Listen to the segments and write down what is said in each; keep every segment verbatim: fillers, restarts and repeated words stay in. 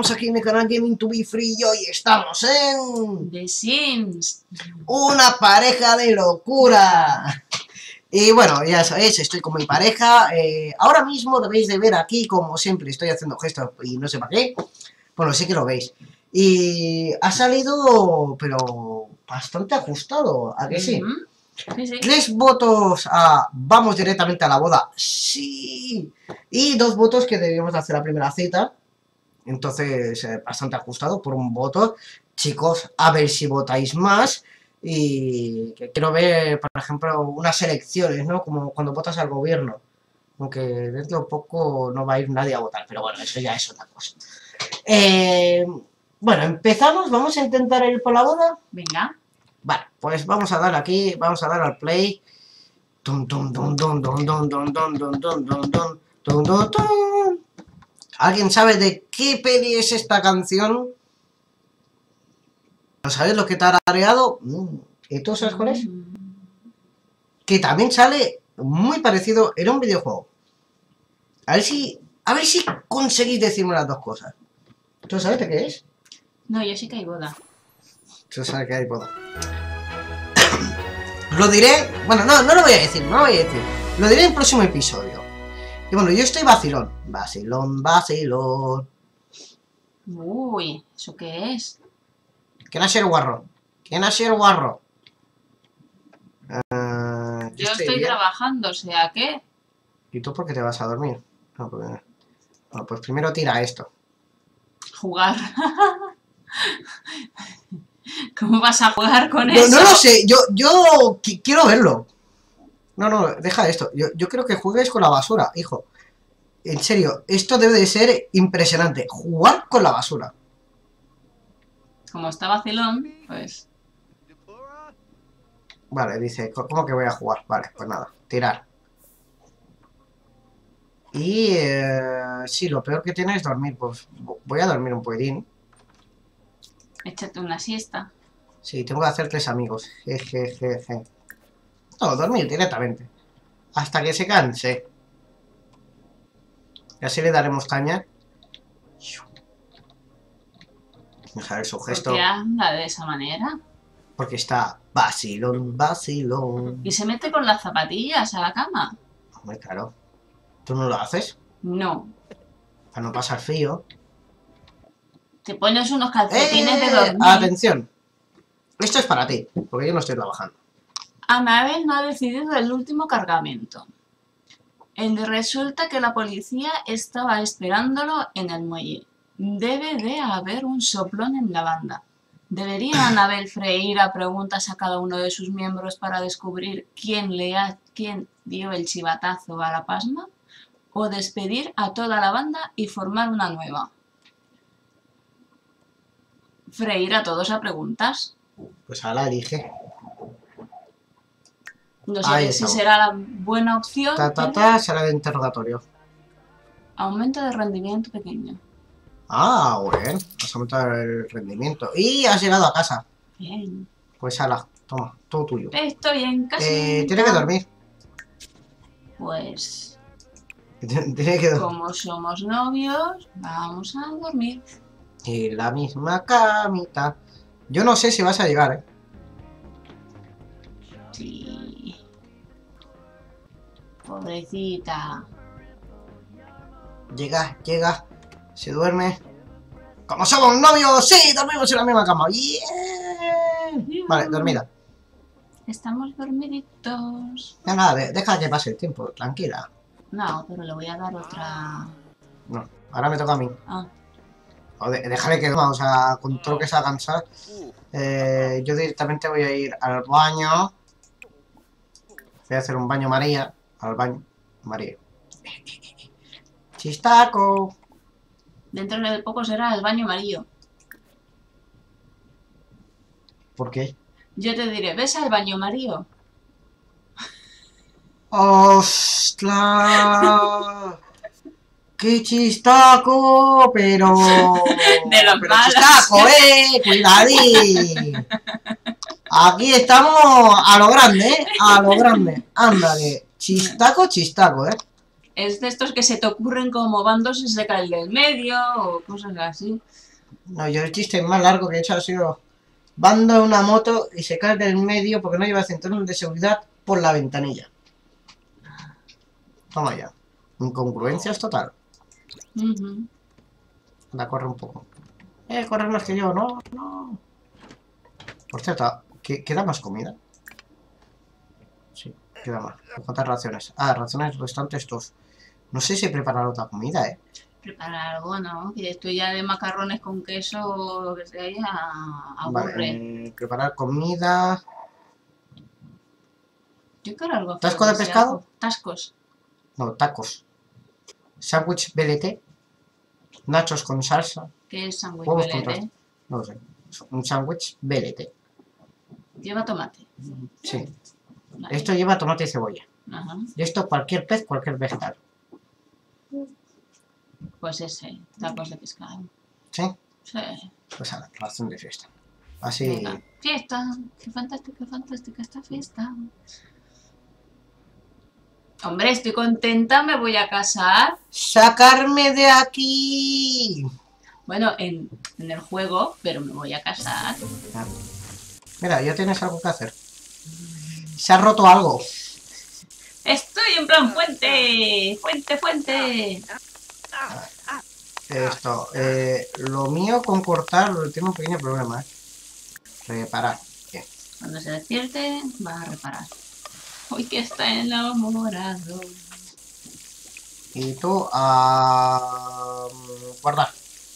estamos aquí en el canal Gaming to be Free y hoy estamos en... The Sims. Una pareja de locura. Y bueno, ya sabéis, estoy con mi pareja. eh, Ahora mismo debéis de ver aquí, como siempre, estoy haciendo gestos y no sé para qué. Bueno, sí que lo veis. Y ha salido, pero bastante ajustado, ¿a que sí? Uh-huh. Sí, sí. Tres votos a vamos directamente a la boda, sí. Y dos votos que debíamos de hacer la primera cita. Entonces, eh, bastante ajustado por un voto. Chicos, a ver si votáis más. Y que quiero ver, por ejemplo, unas elecciones, ¿no? Como cuando votas al gobierno. Aunque dentro de poco no va a ir nadie a votar. Pero bueno, eso ya es otra cosa. Eh, bueno, empezamos. Vamos a intentar ir por la boda. Venga. Vale, pues vamos a dar aquí. Vamos a dar al play. Tum, tum, tum, tum, tum, tum, tum, tum, tum, tum, tum, tum, tum, tum, tum. ¿Alguien sabe de qué peli es esta canción? ¿No sabes lo que te ha tarareado? ¿Y tú sabes cuál es? Que también sale muy parecido en un videojuego. A ver si, a ver si conseguís decirme las dos cosas. ¿Tú sabes de qué es? No, yo sí que hay boda. Tú sabes que hay boda. Lo diré... Bueno, no, no lo voy a decir, no lo voy a decir. Lo diré en el próximo episodio. Y bueno, yo estoy vacilón. Vacilón, vacilón. Uy, ¿eso qué es? ¿Quién ha sido el guarro? ¿Quién ha sido el guarro? Uh, yo estoy, estoy trabajando, o sea, ¿qué? ¿Y tú por qué te vas a dormir? No, pues, bueno, pues primero tira esto. Jugar. ¿Cómo vas a jugar con no, eso? No lo sé, yo, yo quiero verlo. No, no, deja esto. Yo, yo creo que juegues con la basura, hijo. En serio, esto debe de ser impresionante. Jugar con la basura. Como está vacilón, pues... Vale, dice, ¿cómo que voy a jugar? Vale, pues nada, tirar. Y... Eh, sí, lo peor que tiene es dormir. Pues voy a dormir un poquitín. Échate una siesta. Sí, tengo que hacer tres amigos. Jejejeje. No, dormir directamente. Hasta que se canse. Y así le daremos caña. Deja ver su gesto. ¿Por qué anda de esa manera? Porque está vacilón, vacilón. ¿Y se mete con las zapatillas a la cama? Muy claro. ¿Tú no lo haces? No. Para no pasar frío. Te pones unos calcetines ¡Eh! de dormir. Atención. Esto es para ti, porque yo no estoy trabajando. Anabel no ha decidido el último cargamento. Resulta que la policía estaba esperándolo en el muelle. Debe de haber un soplón en la banda. ¿Debería Anabel freír a preguntas a cada uno de sus miembros para descubrir quién, le ha, quién dio el chivatazo a la pasma? ¿O despedir a toda la banda y formar una nueva? ¿Freír a todos a preguntas? Pues ahora elige. No sé si será la buena opción. Ta, ta, ta, será de interrogatorio. Aumento de rendimiento pequeño. Ah, bueno. Has aumentado el rendimiento. Y has llegado a casa. Bien. Pues ala, toma, todo tuyo. Estoy en casa. Eh, tiene que dormir. Pues... Tiene que dormir. Como somos novios, vamos a dormir. Y la misma camita. Yo no sé si vas a llegar, ¿eh? Sí. Pobrecita. Llega, llega. Se duerme. ¡Como somos novios! ¡Sí! ¡Dormimos en la misma cama! ¡Yeah! Vale, dormida. Estamos dormiditos. Ya nada, deja que pase el tiempo, tranquila. No, pero le voy a dar otra... No, ahora me toca a mí. Ah. O de, déjale que duerma, o sea, con todo lo que se va a cansar. Eh, yo directamente voy a ir al baño. Voy a hacer un baño María. Al baño María. Chistaco. Dentro de poco será el baño amarillo. ¿Por qué? Yo te diré, ¿ves al baño amarillo? ¡Ostras! ¡Qué chistaco! Pero... De los pero malos. chistaco, eh, cuidadín. Aquí estamos a lo grande, eh, a lo grande. Ándale, chistaco, chistaco, eh. Es de estos que se te ocurren como bandos y se cae el del medio o cosas así. No, yo el chiste más largo que he hecho ha sido... Bando en una moto y se cae del medio porque no lleva cinturón de seguridad por la ventanilla. Toma ya. Incongruencias total. Uh-huh. Anda, corre un poco. Eh, corre más que yo, no, no. Por cierto, ¿queda más comida? Sí, queda más. ¿Cuántas raciones? Ah, raciones restantes dos. No sé si preparar otra comida, eh. Preparar algo, ¿no? Que esto ya de macarrones con queso o lo que sea ya aburre. Vale, eh, preparar comida. Yo quiero algo. ¿Tasco de pescado? Tascos. No, tacos. Sándwich B L T. Nachos con salsa. ¿Qué es sándwich Huevos B con L T? tosta. No lo sé. Un sándwich B L T. Lleva tomate. Sí. Vale. Esto lleva tomate y cebolla. Ajá. Y esto cualquier pez, cualquier vegetal. Pues ese, tacos de pescado. ¿Sí? Sí. Pues a la razón de fiesta. Así. Venga. Fiesta. Qué fantástica, fantástica esta fiesta. Hombre, estoy contenta, me voy a casar. ¡Sacarme de aquí! Bueno, en, en el juego, pero me voy a casar. Mira, ya tienes algo que hacer. Se ha roto algo. Estoy en plan fuente. Fuente, fuente. Esto, eh, lo mío con cortar tiene un pequeño problema, ¿eh? Reparar. Bien. Cuando se despierte, va a reparar. Uy, que está enamorado. Y tú, a... guardar.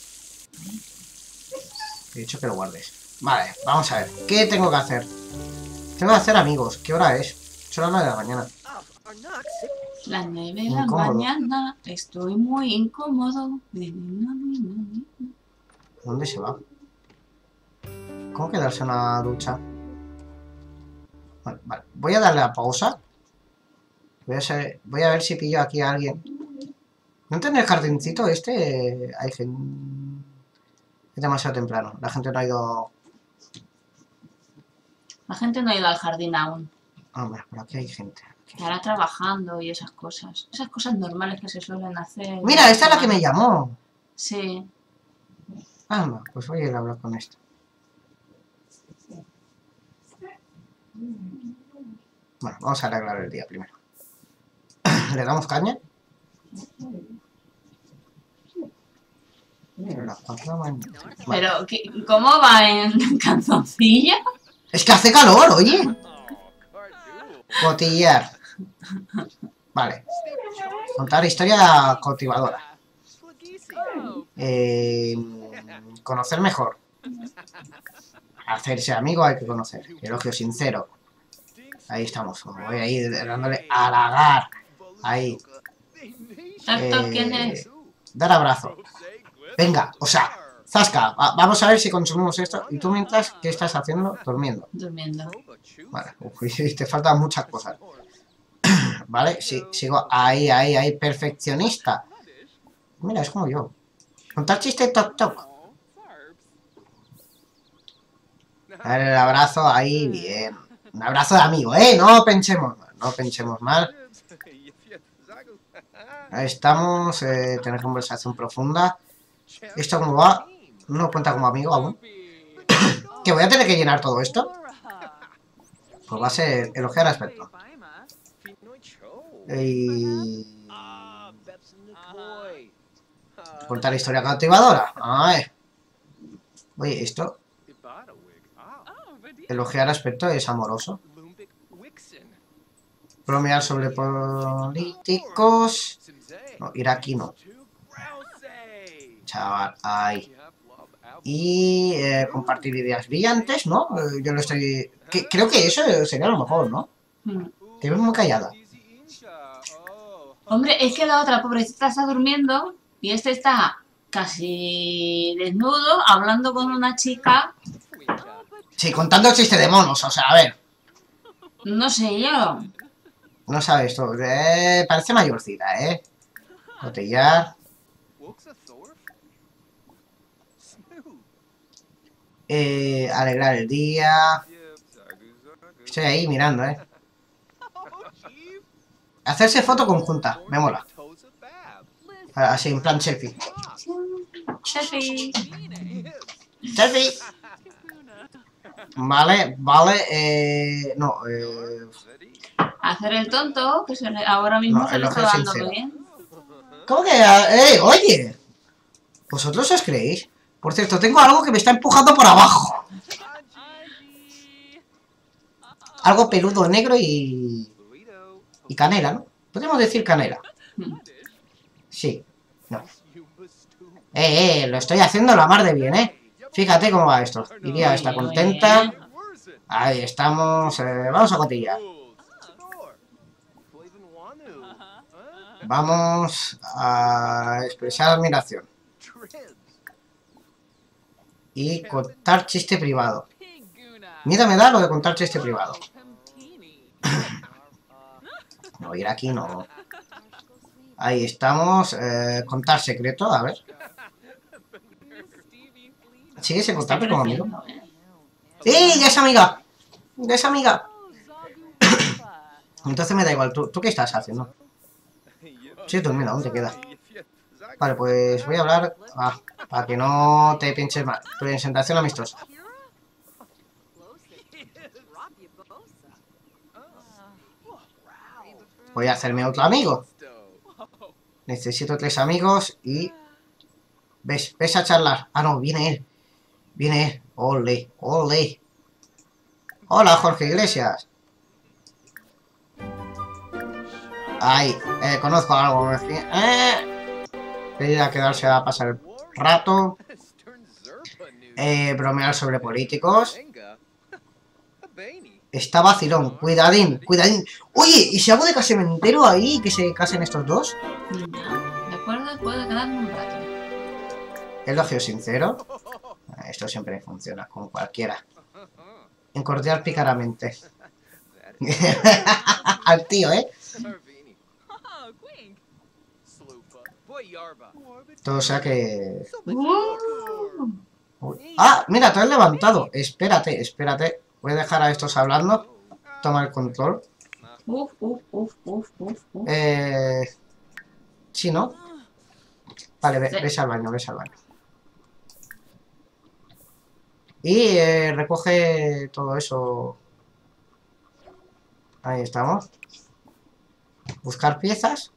He dicho que lo guardes. Vale, vamos a ver. ¿Qué tengo que hacer? Tengo que hacer amigos. ¿Qué hora es? Son las nueve de la mañana. Las nueve de la Incómodo. mañana. Estoy muy incómodo. ¿Dónde se va? ¿Cómo quedarse en una ducha? Vale, vale. Voy a darle a pausa. Voy a, ser... Voy a ver si pillo aquí a alguien. ¿No en el jardincito este? Hay gente... Es demasiado temprano. La gente no ha ido... La gente no ha ido al jardín aún. Ah, mira, por aquí hay gente. Estará trabajando y esas cosas. Esas cosas normales que se suelen hacer. Mira, esta es la que me llamó. Sí. Anda, pues voy a ir a hablar con esta. Bueno, vamos a arreglar el día primero. ¿Le damos caña? Las cuatro de la mañana. Vale. Pero, ¿qué- ¿cómo va en canzoncilla? Es que hace calor, oye. Cotillar. Vale. Contar historia cautivadora. Eh, conocer mejor. Hacerse amigo hay que conocer. Elogio sincero. Ahí estamos. Voy ahí dándole a halagar. Ahí. ¿Tanto Eh, quién es? Dar abrazo. Venga, o sea, Zasca, va- vamos a ver si consumimos esto. Y tú mientras, ¿qué estás haciendo? Durmiendo. Durmiendo. Vale, uy, te faltan muchas cosas. Vale, sí, sigo ahí, ahí, ahí, perfeccionista. Mira, es como yo. Contar chiste, toc, toc. Dar el abrazo ahí, bien. Un abrazo de amigo, ¿eh? No pensemos mal, no pensemos mal. Ahí estamos, eh, tener conversación profunda. ¿Esto cómo va? No cuenta como amigo aún. ¿Que voy a tener que llenar todo esto? Pues va a ser elogiar aspecto. Y... contar historia cautivadora. Ay. Oye, esto... elogiar aspecto es amoroso. Bromear sobre políticos... No, ir aquí no. Chaval, ay. Y eh, compartir ideas brillantes, ¿no? Eh, yo lo estoy... que- creo que eso sería lo mejor, ¿no? Hmm. Te ves muy callada. Hombre, es que la otra pobrecita está durmiendo y este está casi desnudo hablando con una chica. Sí, contando chiste de monos, o sea, a ver. No sé yo. No sabes tú. Eh, parece mayorcita, ¿eh? Botellar. Eh, alegrar el día. Estoy ahí mirando, ¿eh? Hacerse foto conjunta. Me mola. Así, en plan selfie. Selfie. Selfie. Vale, vale, eh... No, eh... Hacer el tonto, que se le, ahora mismo No, se le está elogio dando sincero. bien. ¿Cómo que? ¡Eh, oye! ¿Vosotros os creéis? Por cierto, tengo algo que me está empujando por abajo. Algo peludo, negro y... Y canela, ¿no? Podríamos decir canela. Sí. No. Eh, eh, lo estoy haciendo la mar de bien, ¿eh? Fíjate cómo va esto. Iría está contenta. Ahí estamos. Eh, vamos a cotillar. Vamos a expresar admiración. Y contar chiste privado. Miedo me da lo de contar chiste privado. No, ir aquí no. Ahí estamos. Eh, contar secreto, a ver. ¿Sigue sin contarme como amigo? ¡Sí! ¡Ya es amiga! ¡Ya es amiga! Entonces me da igual. ¿Tú, ¿tú qué estás haciendo? Sí, tú, mira, ¿dónde quedas? Vale, pues voy a hablar... Ah, para que no te pinches mal. Presentación amistosa. Voy a hacerme otro amigo. Necesito tres amigos y... ¿Ves? ¿Ves a charlar? Ah, no, viene él. Viene él. Ole, ole. Hola, Jorge Iglesias. Ay, eh, conozco algo. Eh, venir a quedarse a pasar el rato. Eh, bromear sobre políticos. Está vacilón. Cuidadín, cuidadín. Oye, ¿y si hago de casementero ahí que se casen estos dos? De acuerdo, puedo quedarme un rato. Elogio sincero. Esto siempre funciona con cualquiera. En cordial picaramente. Al tío, ¿eh? Todo sea que... Uy. Ah, mira, te has levantado. Espérate, espérate. Voy a dejar a estos hablando. Toma el control. Uf, uf, uf, uf, uf, uf. Eh... Sí, ¿no? Vale, ve, Sí. ves al baño, ves al baño. Y eh, recoge todo eso. Ahí estamos. Buscar piezas.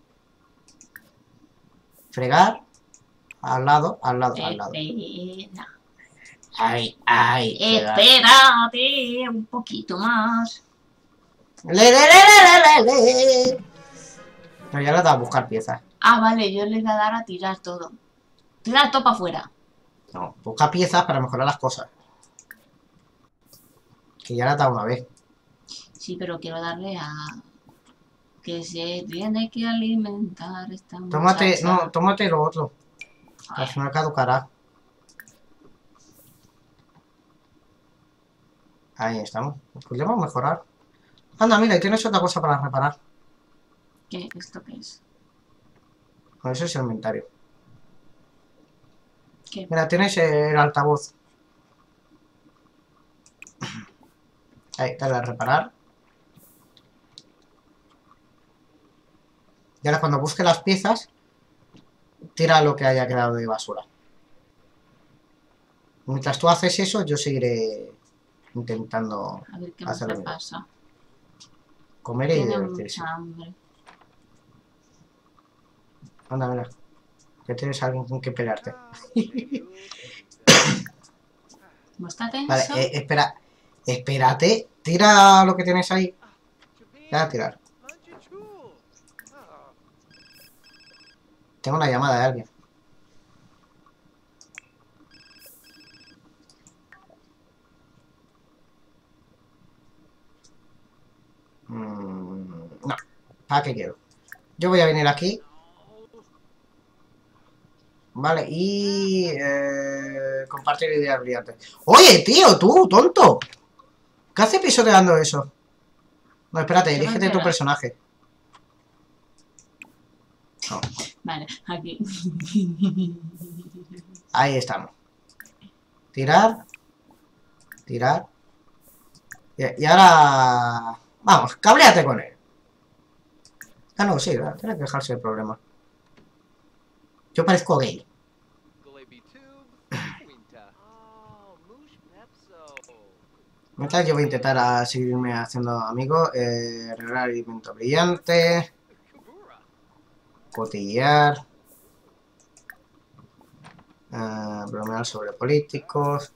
Fregar. Al lado, al lado, al lado. Espera. Ay, ay. fregar. Espérate un poquito más. Le, le, le, le, le, le. No, ya le he dado a buscar piezas. Ah, vale, yo le voy a dar a tirar todo. Tirar todo para afuera. No, busca piezas para mejorar las cosas. Que ya la he dado una vez. Sí, pero quiero darle a... Que se tiene que alimentar esta Tómate, muchacha. no, tómate lo otro. Al final caducará. Ahí estamos. Podríamos mejorar. Anda, mira, y tienes otra cosa para reparar. ¿Qué? ¿Esto qué es? Con eso es el inventario. ¿Qué? Mira, tienes el altavoz. Ahí, dale a reparar. Y ahora cuando busque las piezas, tira lo que haya quedado de basura. Mientras tú haces eso, yo seguiré intentando A ver qué más hacerlo le bien. pasa. Comer y Tiene divertirse. mucha hambre. Anda, mira. Que tienes a alguien con que pelearte. ¿No está tenso? Vale, eh, espera. Espérate. Tira lo que tienes ahí. Ya a tirar. Tengo una llamada de alguien. Mm, no. ¿Para qué quiero? Yo voy a venir aquí. Vale, y... Eh, compartir ideas brillantes. Oye, tío, tú, tonto. ¿Qué hace pisoteando eso? No, espérate, ¿Qué elígete tu será? personaje. No, Vale, aquí. ahí estamos. Tirar. Tirar. Y, y ahora... Vamos, cabléate con él. Ah, no, sí, tiene que dejarse el problema. Yo parezco gay. Mientras yo voy a intentar a seguirme haciendo amigos. Eh, arreglar alimento brillante. Cotillar. Eh, bromear sobre políticos.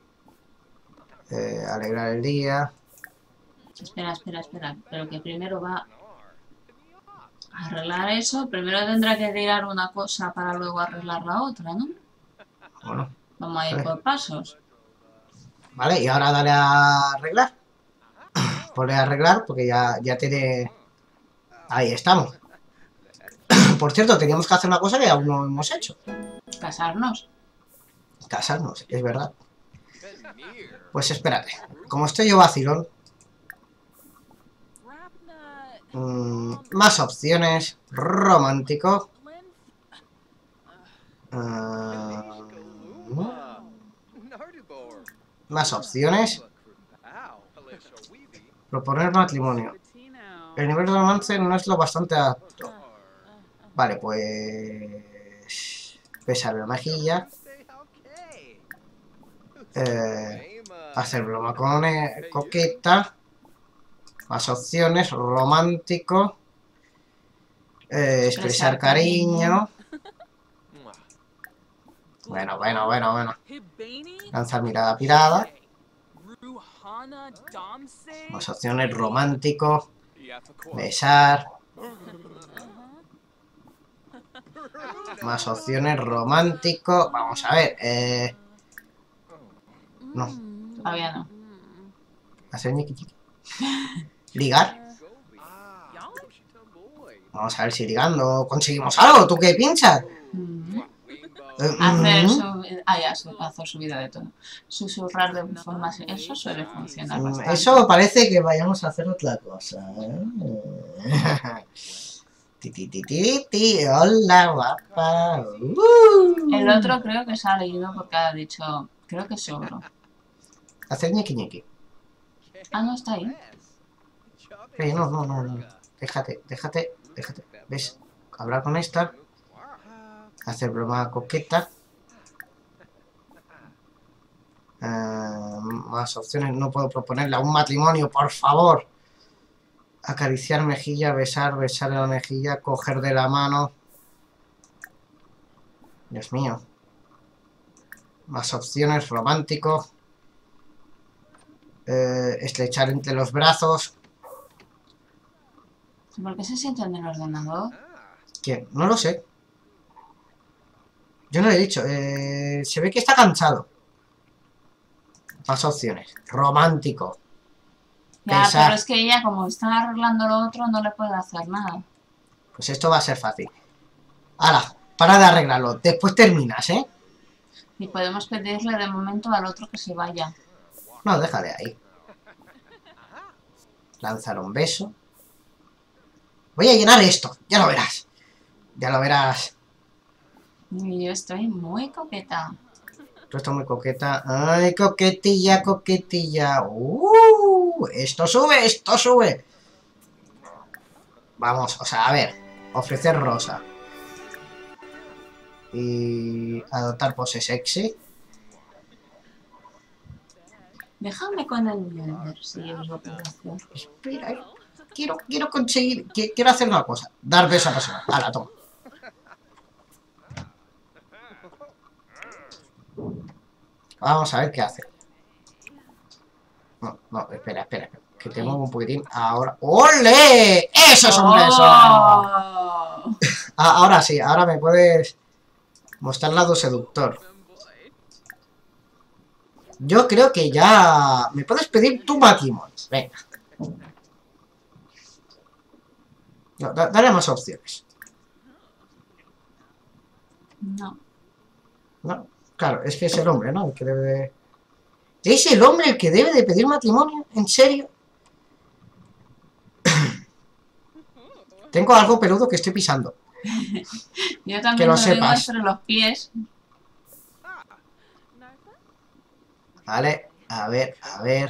Eh, alegrar el día. Espera, espera, espera. Pero que primero va a arreglar eso. Primero tendrá que tirar una cosa para luego arreglar la otra, ¿no? Bueno. Vamos a ir Vale. por pasos. Vale, y ahora dale a arreglar. Ponle a arreglar porque ya, ya tiene... Ahí estamos. Por cierto, teníamos que hacer una cosa que aún no hemos hecho. Casarnos. Casarnos, es verdad. Pues espérate. Como estoy yo vacilón... Mmm, más opciones. Romántico. Uh, más opciones. Proponer matrimonio. El nivel de romance no es lo bastante apto. Vale, pues... Besar la mejilla. Eh, hacer broma con eh, coqueta. Más opciones. Romántico. Eh, expresar cariño. Bueno, bueno, bueno, bueno. Lanzar mirada pirada. Más opciones. Romántico. Besar. Más opciones. Romántico. Vamos a ver. Eh... No. Todavía no. Hacer ñiqui ñiqui. Ligar. Vamos a ver si ligando conseguimos algo. ¿Tú qué pinchas? Mm. Eh, Hacer mm, su... Ah, ya, su- hacer subida de tono. Susurrar de forma... Eso suele funcionar mm, bastante. Eso parece que vayamos a hacer otra cosa. ¿eh? Ti, ti, ti, ti, ti. Hola, guapa. Uh. El otro creo que se ha leído porque ha dicho... Creo que es ogro. Hacer ñiqui ñiqui. Ah, no está ahí. Eh, no, no, no, no. Déjate, déjate, déjate. ¿Ves? Hablar con esta. Hacer broma coqueta. Eh, más opciones. No puedo proponerle a un matrimonio, por favor. Acariciar mejilla, besar, besar la mejilla, coger de la mano. Dios mío. Más opciones. Romántico. Eh, estrechar entre los brazos. ¿Por qué se sienta en el ordenador? ¿Quién? No lo sé. Yo no le he dicho. Eh, se ve que está cansado. Más opciones. Romántico. Ya, Besar. pero es que ella, como está arreglando lo otro, no le puede hacer nada. Pues esto va a ser fácil. ¡Hala! Para de arreglarlo. Después terminas, ¿eh? Y podemos pedirle de momento al otro que se vaya. No, déjale ahí. Lanzar un beso. Voy a llenar esto. Ya lo verás. Ya lo verás. Y yo estoy muy coqueta. Tú estás muy coqueta. ¡Ay, coquetilla, coquetilla! ¡Uh! Esto sube, esto sube. Vamos, o sea, a ver. Ofrecer rosa. Y adoptar pose sexy. Déjame con el mío, a ver si os lo puedo hacer. Espera, eh. quiero, quiero conseguir, qui- quiero hacer una cosa. Dar beso a la persona. Hala, toma. Vamos a ver qué hace. No, no, espera, espera, espera. Que te muevo un poquitín. Ahora. ¡Ole! ¡Eso es un beso! ¡Oh! Ah, ahora sí, ahora me puedes mostrar el lado seductor. Yo creo que ya... ¿Me puedes pedir tu matrimonio? Venga. No, da- dale más opciones. No. No, claro, es que es el hombre, ¿no? El que debe de... ¿Es el hombre el que debe de pedir matrimonio? ¿En serio? Tengo algo peludo que estoy pisando. Yo también Que lo lo tengo sepas. entre los pies. Vale, a ver, a ver.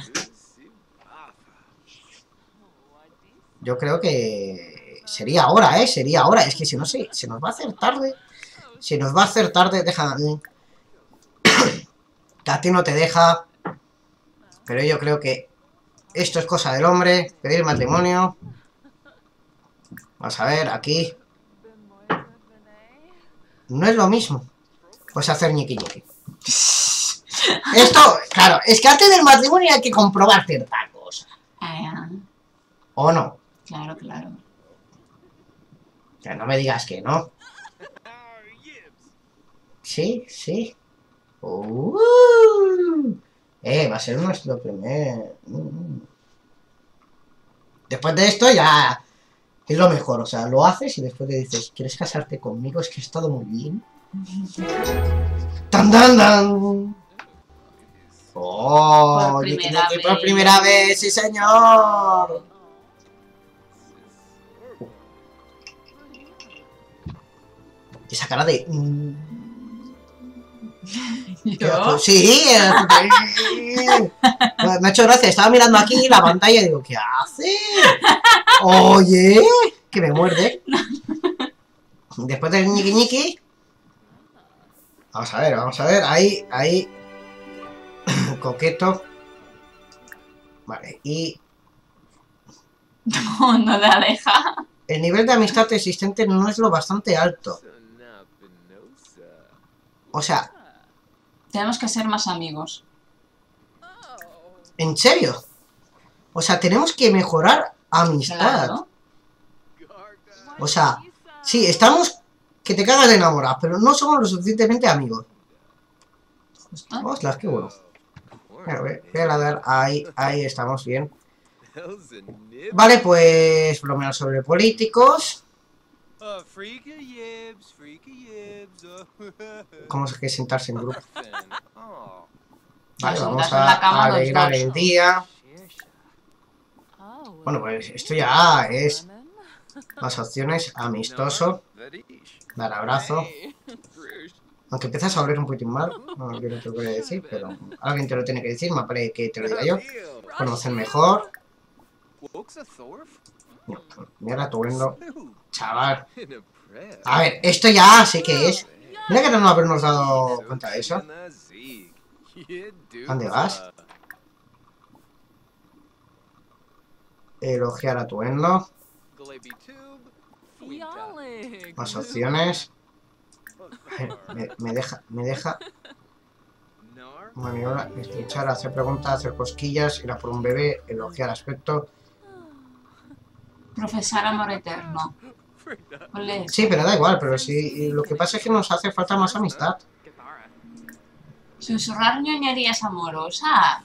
Yo creo que sería ahora, ¿eh? Sería ahora. Es que si no se, se nos va a hacer tarde. Si nos va a hacer tarde, deja a mí. Que a ti no te deja. Pero yo creo que esto es cosa del hombre. Pedir matrimonio. Vamos a ver, aquí. No es lo mismo. Pues hacer ñiqui ñiqui. Esto, claro, es que antes del matrimonio hay que comprobar cierta cosa. Ah, ¿O no? claro, claro. Que no me digas que no. Sí, sí. Uh, eh, va a ser nuestro primer... Mm. Después de esto ya es lo mejor, o sea, lo haces y después te dices, ¿quieres casarte conmigo? Es que he estado muy bien. ¡Tan, tan, tan! ¡Oh! Por Ñiqui, primera ñiqui, por vez. primera vez! ¡Sí, señor! Esa cara de... mm, ¿Yo? Sí, eh, me ha hecho gracia, estaba mirando aquí la pantalla y digo, ¿qué hace? Oye, que me muerde. Después del ñiqui ñiqui. Vamos a ver, vamos a ver, ahí, ahí. Coqueto. Vale, y No, no la deja. el nivel de amistad existente no es lo bastante alto. O sea, Tenemos que ser más amigos. ¿en serio? O sea, tenemos que mejorar amistad. Claro. O sea, sí, estamos que te cagas de enamorar, pero no somos lo suficientemente amigos. Justo. Ostras, qué bueno. Mira, ve, ve a dar, ahí, ahí estamos bien. Vale, pues por lo menos sobre políticos. ¿Cómo es que sentarse en grupo? Vale, vamos Sentarse en la cama a los alegrar dos. el día. Bueno, pues esto ya es las opciones, amistoso, dar abrazo. Aunque empiezas a oler un poquitín mal, no, yo no te lo voy a decir, pero alguien te lo tiene que decir, me parece que te lo diga yo. Conocer mejor. Mira, tuendo. Chaval. A ver, esto ya sí que es. Mira que no habernos dado cuenta de eso. ¿Dónde vas? Elogiar a Tuendo. Más opciones. Me, me deja, me deja. Maniobra, estrechar, hacer preguntas, hacer cosquillas, ir a por un bebé, elogiar aspecto. Profesar amor eterno. Ole. Sí, pero da igual, pero sí, lo que pasa es que nos hace falta más amistad. Susurrar ñoñerías amorosas.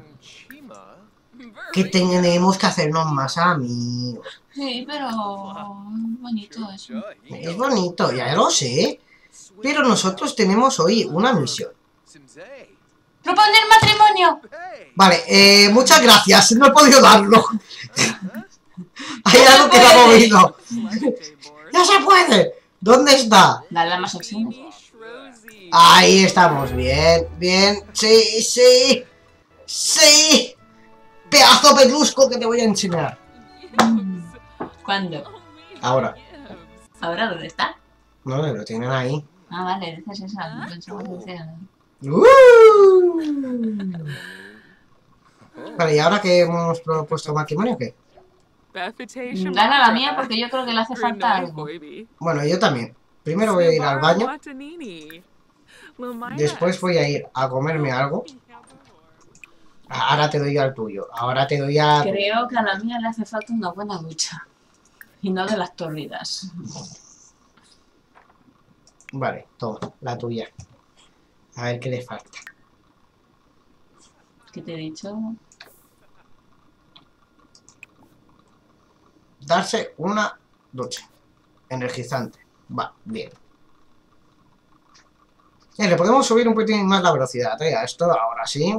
Que tenemos que hacernos más amigos. Sí, pero... bonito eso. Es bonito, ya lo sé. Pero nosotros tenemos hoy una misión. ¡Proponer matrimonio! Vale, eh, muchas gracias, no he podido darlo. Hay ¡No se algo que me ha puede! movido. ¡No se puede! ¿Dónde está? Dale más opciones. Ahí estamos, bien, bien. Sí, sí. Sí. Pedazo pedrusco que te voy a enseñar. ¿Cuándo? Ahora. ¿Ahora dónde está? No, lo tienen ahí. Ah, vale, dices esa. Pensaba que decía... Uh. Vale, ¿y ahora que hemos propuesto matrimonio qué? Dale a la mía porque yo creo que le hace falta algo. Bueno, yo también. Primero voy a ir al baño. Después voy a ir a comerme algo. Ahora te doy al tuyo. Ahora te doy a... Creo que a la mía le hace falta una buena ducha. Y no de las torridas. Vale, toma, la tuya. A ver qué le falta. ¿Qué te he dicho? Darse una ducha. Energizante. Va, bien. Eh, le podemos subir un poquitín más la velocidad, ¿eh? A esto, ahora sí.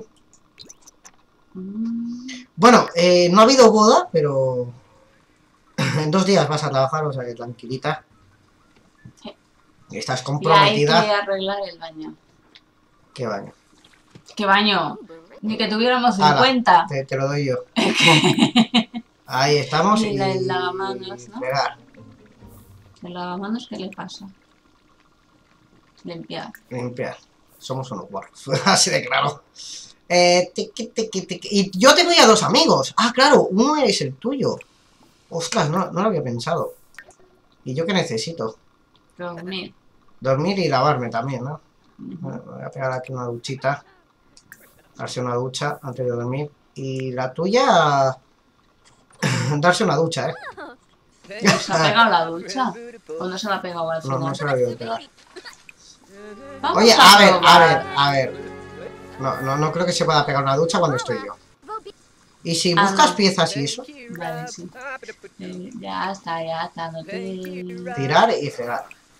Mm. Bueno, eh, no ha habido boda, pero... en dos días vas a trabajar, o sea que tranquilita. Sí. Estás Y hay comprometida. que arreglar el baño. ¿Qué baño? ¿Qué baño? Ni que tuviéramos Ala, cincuenta. te, te lo doy yo. Es que... Ahí estamos Y y... la- el lavamanos, ¿no? Pegar. El lavamanos, ¿qué le pasa? Limpiar. Limpiar. Somos unos guarros. Así de claro. Eh, tiqui, tiqui, tiqui. Y yo tengo ya dos amigos. Ah, claro, uno es el tuyo. Ostras, no, no lo había pensado. ¿Y yo qué necesito? Dormir. Dormir y lavarme también, ¿no? Ujú. Bueno, me voy a pegar aquí una duchita. Darse una ducha antes de dormir. Y la tuya... darse una ducha, ¿eh? ¿Se ha pegado la ducha? ¿O no se la ha pegado al No, final? no se la voy a pegar. Vamos Oye, a ver, a probar. ver, a ver. No, no, no creo que se pueda pegar una ducha cuando estoy yo. ¿Y si Ah, buscas no. piezas y eso? Vale, sí. Eh, ya está, ya está. No te... Tirar y fregar.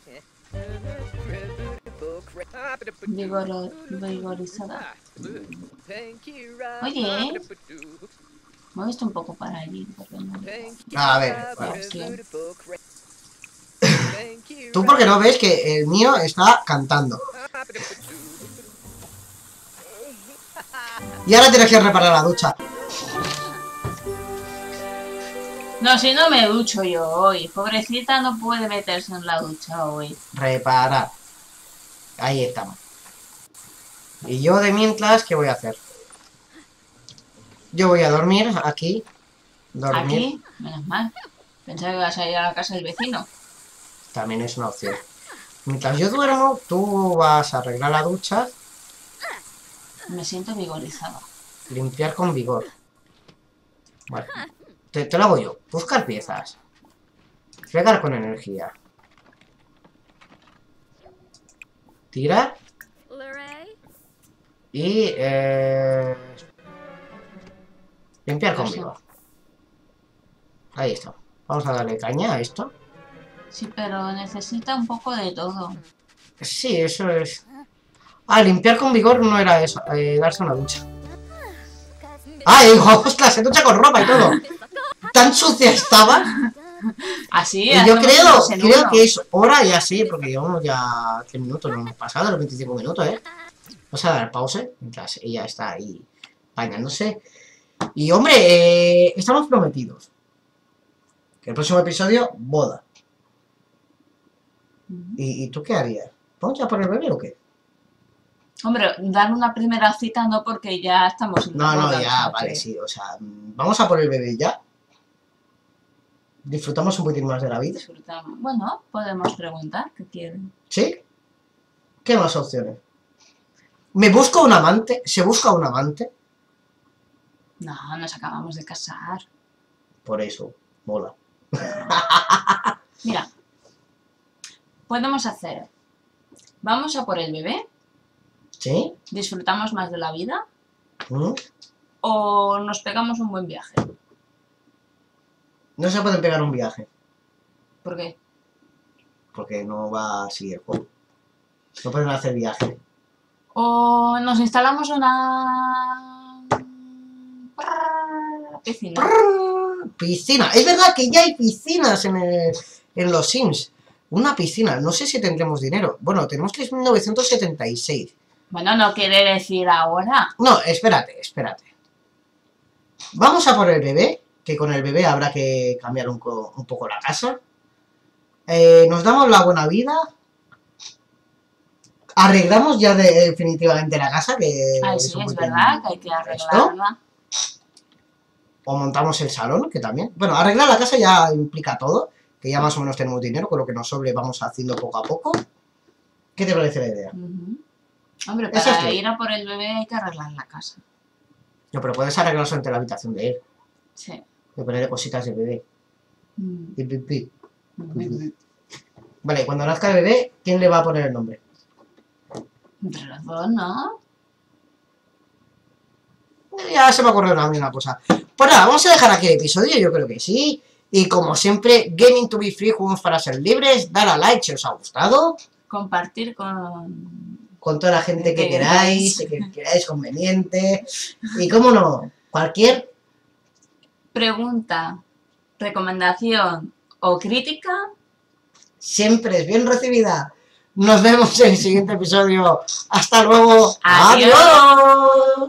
Vigoro... Vigorizada. Oye, me he visto un poco para allí. Porque no... A ver, Ah, vale. sí. Tú porque no ves que el mío está cantando. Y ahora tienes que reparar la ducha. No, si no me ducho yo hoy. Pobrecita no puede meterse en la ducha hoy. Reparar. Ahí estamos. Y yo de mientras, ¿qué voy a hacer? Yo voy a dormir aquí. Dormir. Aquí, menos mal. Pensaba que ibas a ir a la casa del vecino. También es una opción. Mientras yo duermo, tú vas a arreglar la ducha. Me siento vigorizada. Limpiar con vigor. Vale. Te, te lo hago yo. Buscar piezas. Fregar con energía. Tirar. Y... Eh... limpiar con vigor. Ahí está. Vamos a darle caña a esto. Sí, pero necesita un poco de todo. Sí, eso es... Ah, limpiar con vigor no era eso. Eh, darse una ducha. ¡Ah, hijo! ¡Ostras! Se ducha con ropa y todo. Tan sucia estaba. Así, Y yo hacemos creo, dos en creo uno. que es hora ya sí, porque llevamos ya tres minutos, no hemos pasado los veinticinco minutos, ¿eh? Vamos a dar pause mientras ella está ahí bañándose. Y hombre, eh, estamos prometidos. Que el próximo episodio, boda. Ujú. ¿Y, ¿Y tú qué harías? ¿Vamos ya por el bebé o qué? Hombre, dar una primera cita no, porque ya estamos en No, la no, boda, o ya, sea vale, que- sí, o sea, vamos a por el bebé ya. Disfrutamos un poquitín más de la vida. Disfrutamos. Bueno, podemos preguntar qué quieren. ¿Sí? ¿Qué más opciones? ¿Me busco un amante? ¿Se busca un amante? No, nos acabamos de casar. Por eso, mola. Mira, podemos hacer. Vamos a por el bebé, ¿Sí? disfrutamos más de la vida ¿Mm? o nos pegamos un buen viaje. No se pueden pegar un viaje, ¿Por qué? porque no va así el juego. No pueden hacer viaje. O nos instalamos una piscina. Piscina. Es verdad que ya hay piscinas en, el- en los Sims. Una piscina. No sé si tendremos dinero. Bueno, tenemos que es mil novecientos setenta y seis. Bueno, no quiere decir ahora. No, espérate, espérate. Vamos a por el bebé, que con el bebé habrá que cambiar un, co- un poco la casa. Eh, nos damos la buena vida. Arreglamos ya de- definitivamente la casa, que Ay, es sí, un es poquitín verdad que hay que esto. arreglarla. O montamos el salón, que también. Bueno, arreglar la casa ya implica todo, que ya más o menos tenemos dinero, con lo que nos sobre vamos haciendo poco a poco. ¿Qué te parece la idea? Ujú. Hombre, Eso para es que- ir a por el bebé hay que arreglar la casa. No, pero puedes arreglar solamente la habitación de él, Sí. de ponerle cositas de bebé. Mm. Pi, pi, pi. Mm. Vale, y cuando nazca el bebé, ¿quién le va a poner el nombre? Entre los dos, ¿no? Ya se me ocurrió a mí una cosa. Pues nada, vamos a dejar aquí el episodio, yo creo que sí. Y como siempre, Gaming to be Free, juegos para ser libres. Dar a like si os ha gustado. Compartir con... Con toda la gente que Que queráis, queráis. que queráis conveniente. Y cómo no, cualquier... Pregunta, recomendación o crítica. siempre es bien recibida. Nos vemos en el siguiente episodio. Hasta luego. Adiós. Adiós.